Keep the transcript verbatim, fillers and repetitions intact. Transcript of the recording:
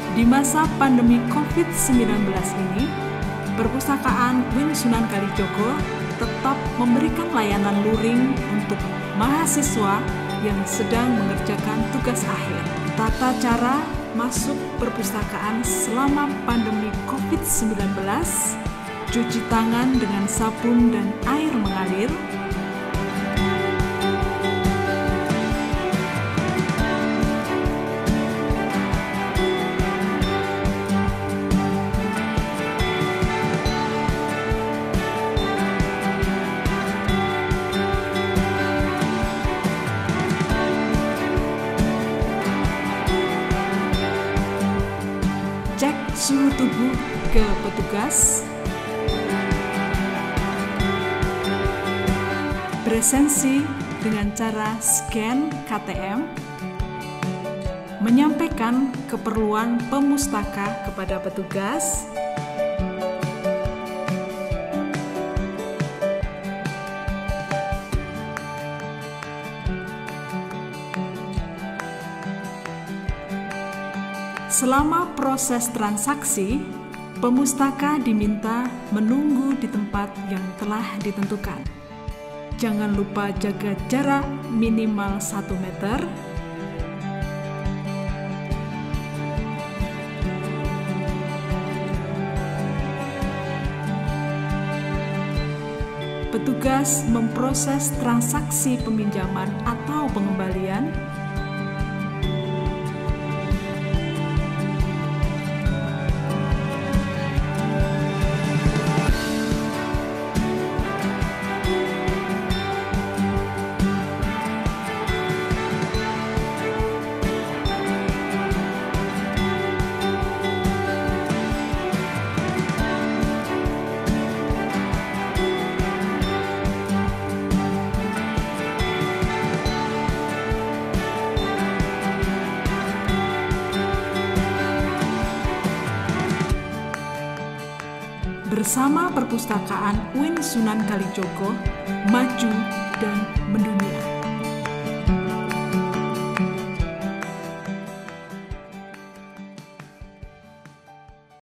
Di masa pandemi covid sembilan belas ini, Perpustakaan U I N Sunan Kalijogo tetap memberikan layanan luring untuk mahasiswa yang sedang mengerjakan tugas akhir. Tata cara masuk perpustakaan selama pandemi covid sembilan belas, cuci tangan dengan sabun dan air mengalir, cek suhu tubuh ke petugas, presensi dengan cara scan K T M, menyampaikan keperluan pemustaka kepada petugas, selama proses transaksi, pemustaka diminta menunggu di tempat yang telah ditentukan. Jangan lupa jaga jarak minimal satu meter. Petugas memproses transaksi peminjaman atau pengembalian. Bersama Perpustakaan U I N Sunan Kalijogo, maju